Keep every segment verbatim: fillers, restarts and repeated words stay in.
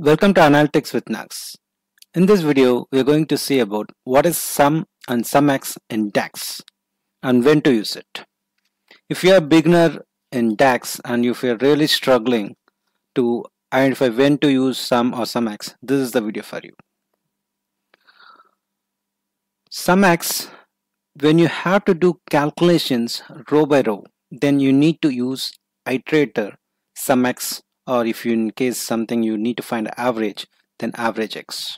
Welcome to Analytics with Nux. In this video, we are going to see about what is sum and SumX in DAX and when to use it. If you are a beginner in DAX and if you are really struggling to identify when to use sum or SumX, this is the video for you. SumX, when you have to do calculations row by row, then you need to use iterator SumX, or if you in case something you need to find average, then average X.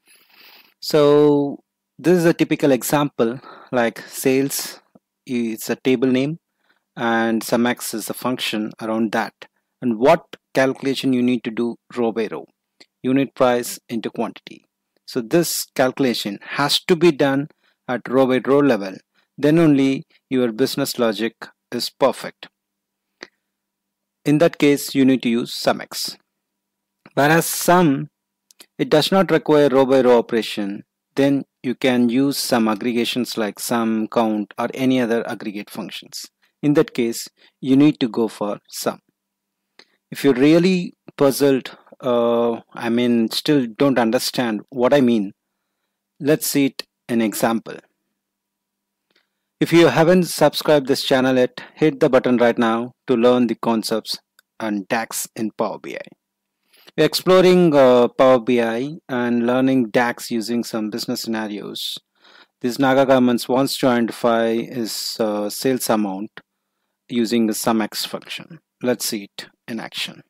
So this is a typical example, like sales, it's a table name and SumX is a function around that, and what calculation you need to do row by row, unit price into quantity. So this calculation has to be done at row by row level, then only your business logic is perfect. In that case, you need to use SumX. Whereas sum, it does not require row by row operation, then you can use some aggregations like sum, count, or any other aggregate functions. In that case, you need to go for sum. If you're really puzzled, uh, I mean still don't understand what I mean, let's see it in example. If you haven't subscribed this channel yet, hit the button right now to learn the concepts and DAX in Power B I. We're exploring uh, Power B I and learning DAX using some business scenarios. This Naga government wants to identify his uh, sales amount using the SumX function. Let's see it in action.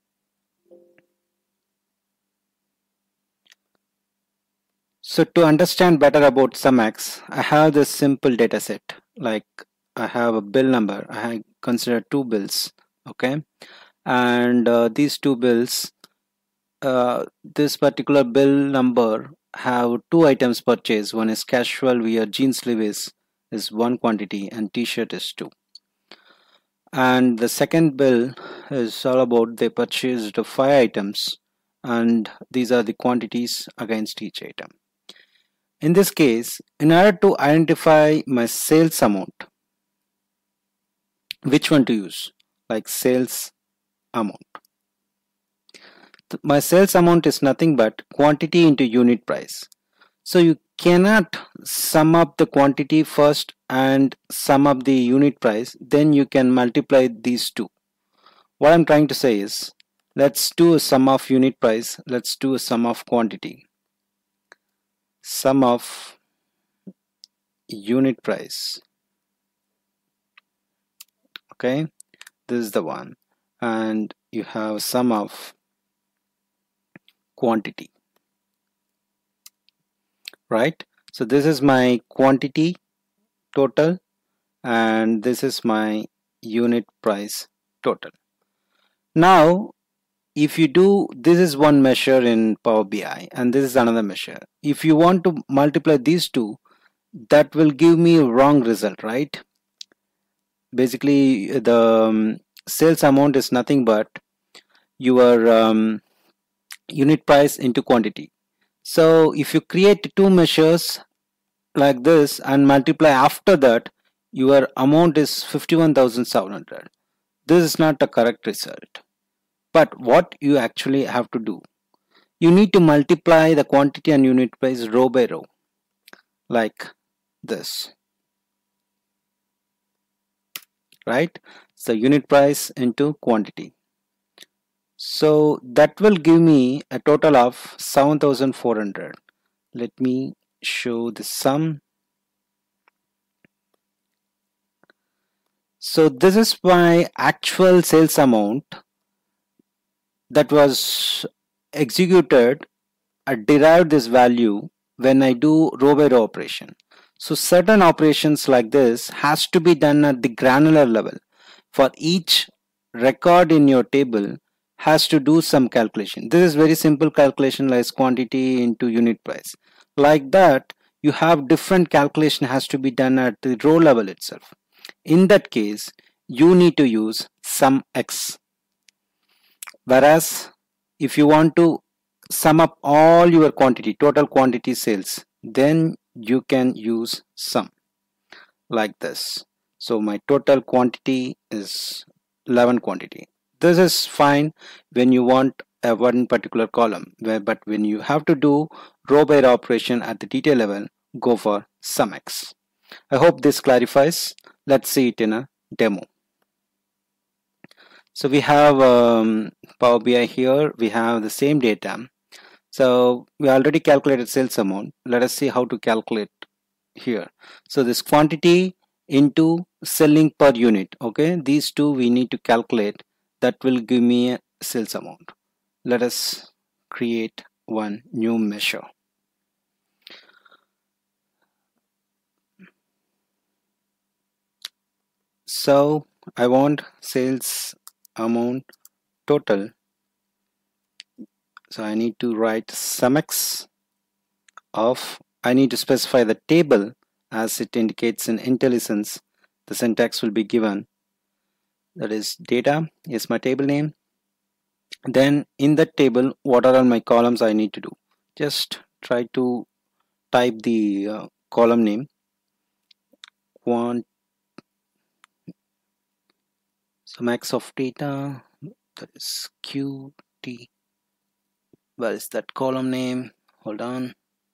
So to understand better about SumX, I have this simple data set. Like I have a bill number. I consider two bills, okay, and uh, these two bills, uh, this particular bill number have two items purchased. One is casual wear jeans Levi's is one quantity and t-shirt is two. And the second bill is all about they purchased five items and these are the quantities against each item. In this case, in order to identify my sales amount, which one to use? Like sales amount. My sales amount is nothing but quantity into unit price. So you cannot sum up the quantity first and sum up the unit price, then you can multiply these two. What I'm trying to say is, let's do a sum of unit price, let's do a sum of quantity. Sum of unit price, okay, this is the one, and you have sum of quantity, right? So this is my quantity total and this is my unit price total. Now if you do, this is one measure in Power B I and this is another measure. If you want to multiply these two, that will give me a wrong result, right? Basically the um, sales amount is nothing but your um, unit price into quantity. So if you create two measures like this and multiply after that, your amount is fifty-one thousand seven hundred. This is not a correct result. But what you actually have to do, you need to multiply the quantity and unit price row by row, like this, right? So unit price into quantity. So that will give me a total of seven thousand four hundred. Let me show the sum. So this is my actual sales amount that was executed. I derived this value when I do row by row operation. So certain operations like this has to be done at the granular level. For each record in your table has to do some calculation. This is very simple calculation like quantity into unit price. Like that, you have different calculation has to be done at the row level itself. In that case, you need to use SumX. Whereas if you want to sum up all your quantity, total quantity sales, then you can use sum like this. So my total quantity is eleven quantity. This is fine when you want a one particular column, where but when you have to do row by row operation at the detail level, go for SUMX. I hope this clarifies. Let's see it in a demo. So we have um, Power B I here. We have the same data. So we already calculated sales amount. Let us see how to calculate here. So this quantity into selling per unit. Okay, these two we need to calculate. That will give me a sales amount. Let us create one new measure. So I want sales amount total. So I need to write SUMX of, I need to specify the table as it indicates in IntelliSense. The syntax will be given. That is data is my table name. Then in that table, what are all my columns I need to do? Just try to type the uh, column name. Quant SUMX of data, that is Q T. Where is that column name? Hold on.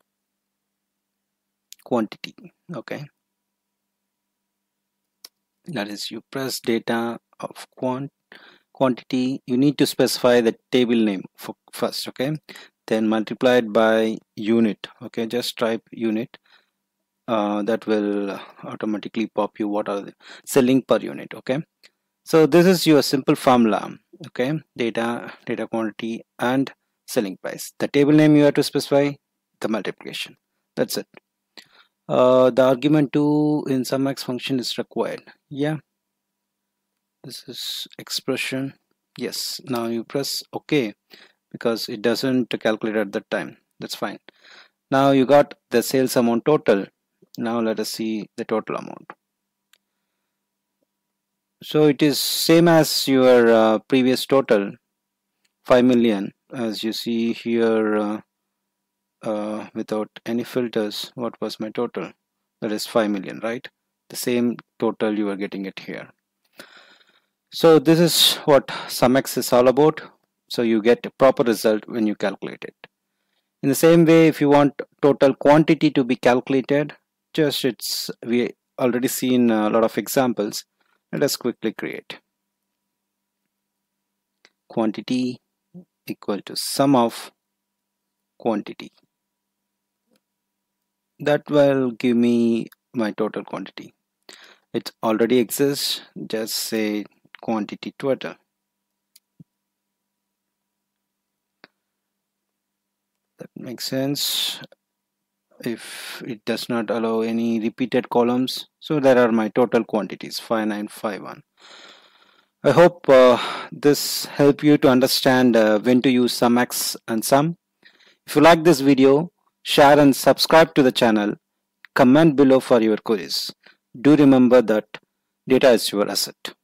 Quantity. Okay. That is, you press data of quant quantity. You need to specify the table name for first. Okay. Then multiplied by unit. Okay. Just type unit. Uh, that will automatically pop you what are the selling per unit. Okay. So this is your simple formula. Okay. Data, data quantity, and selling price. The table name you have to specify, the multiplication. That's it. Uh, the argument two in SUMX function is required. Yeah, this is expression. Yes, now you press OK because it doesn't calculate at that time. That's fine. Now you got the sales amount total. Now let us see the total amount. So it is same as your uh, previous total, five million. As you see here, uh, uh, without any filters, what was my total? That is five million, right? The same total you are getting it here. So this is what SUMX is all about. So you get a proper result when you calculate it. In the same way, if you want total quantity to be calculated, just it's we already seen a lot of examples. Let us quickly create quantity equal to sum of quantity. That will give me my total quantity. It already exists. Just say quantity total. That makes sense. If it does not allow any repeated columns, so there are my total quantities five nine five one. I hope uh, this help you to understand uh, when to use SUMX and SUM. If you like this video, share and subscribe to the channel. Comment below for your queries. Do remember that data is your asset.